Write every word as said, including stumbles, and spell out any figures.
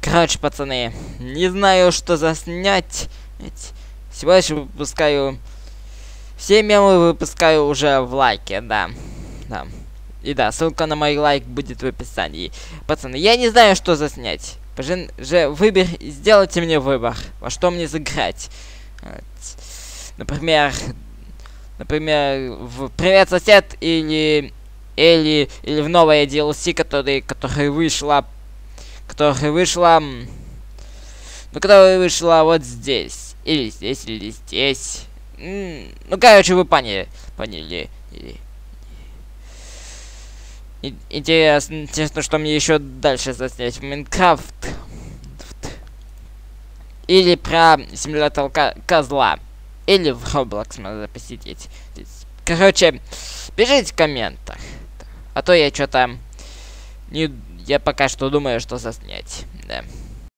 Короче, пацаны, не знаю, что заснять. Всего лишь выпускаю... Все мемы выпускаю уже в лайке, да. Да. И да, ссылка на мой лайк будет в описании. Пацаны, я не знаю, что заснять. Пожалуйста, же выбор, сделайте мне выбор, во что мне сыграть. Вот. Например, например, в Привет, сосед или или или в новое ди эл си, который, который вышла, которая вышла, ну, которая вышла вот здесь, или здесь, или здесь. М -м, ну, короче, вы поняли, поняли. Интересно, интересно, что мне еще дальше заснять. В Майнкрафт. Или про симулятор козла. Или в Roblox надо посидеть. Короче, пишите в комментах. А то я что-то не... Я пока что думаю, что заснять. Да.